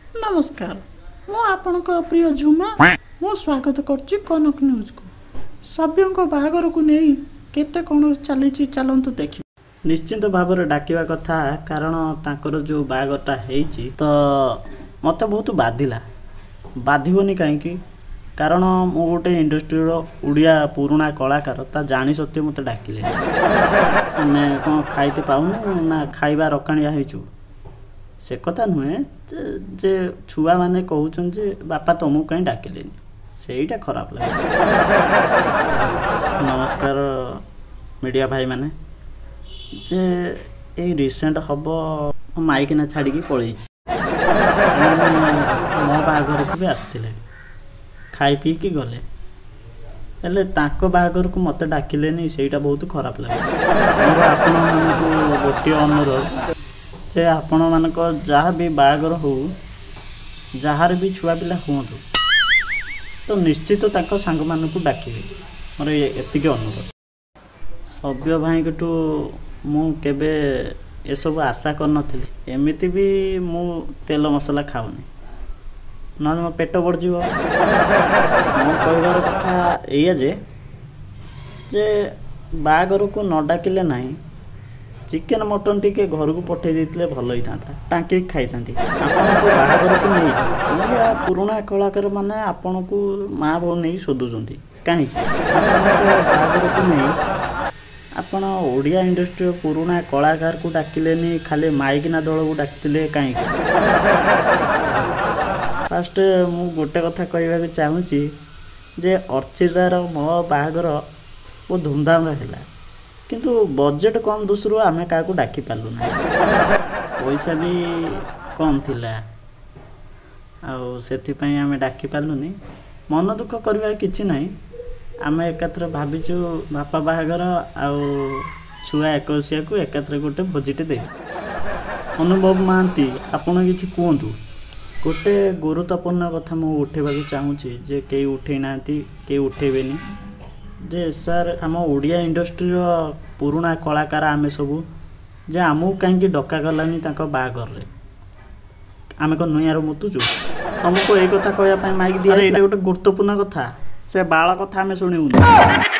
नमस्कार मु आपणक प्रिय झुमा मु स्वागत करछि कनक न्यूज को सभ्यों को बाहागर को नहीं केते कोन चली चलंतु देखि निश्चित भाव में डाकिवा कथा कारण तांकर जो बाहागरटा हेछि तो मते बहुत बाधिला बाधिबनी कहीं कारण मु गोटे इंडस्ट्री उड़िया पुराणा कलाकार ता जानी सत्य मते डाकिले आमे कोन खाइते पाउनु ना खाइबा रकाणिया हेछु से कथा नुहे जे छुआ माने कहउछन जे बापा तुमको कहीं डाकिलेनी सेईटा खराब लगे। नमस्कार मीडिया भाई माने जे ए रिसेंट हबो माइक ना छाड़ी की पळेई मो बागर को भी आस्तिले खाई पी की गले हेले ताको बागर को मते डाकिलेनी सेईटा बहुत खराब लगे। आपण मानकु गोटे अनुरोध से आपण मानक जहाँ भी बागर हो जार भी छुआ पिला हूँ तो निश्चित ताको सांग मानक डाकिबे मोर एतिके अनुरोध। सभ्य भाई कटू मु केबे ए सब आशा कर नथिले एमिति भी मु तेल मसला खाऊनी न मो पेट बढ़ जीव मो कहबार कथा एया जे बागर को न डाकिले नहीं चिकेन मटन टिके घर को पठे देते भल ही था टाँकी खाई था बाहागर को नहीं ओडिया पुराणा कलाकार मैंने आपण को माँ बो नहीं शोधुंट कहीं बाहागर को नहीं आपण ओडिया इंडस्ट्री पुराणा कलाकार को डाकिले खाली माइकिना दल को डाकते कहीं फास्ट मु गोटे कथा कहवाक चाहूँगी जे अर्चितार मो बाहागर वो धूमधाम है किंतु बजेट कम दूसरो आमे का को डाकी पालु ना पैसा भी कम थिला आउ सेति पई आमे डाकी पालुनी मन दुख करबा किछि नाही आमे एकात्र भाबिचु बापा बाहागर आउ छुआ एकसिया को एकात्र गोटे भोजिटे दे अनुभव मानती आपण किछि कोंतु गोटे गुरुत्वपूर्ण कथा मु उठेबा को चाहूची जे के उठे नांती के उठेबेनी जे सर आम ओडिया इंडस्ट्री पुराणा कलाकार आमे सबू जे आमको कहीं डका गलानी बाहागर रे आमे को नुआर मुतुचु तुमको ये कथा कहया माइक दिया गोटे गुरुत्वपूर्ण कथा से बाल कथा आमे शुणु।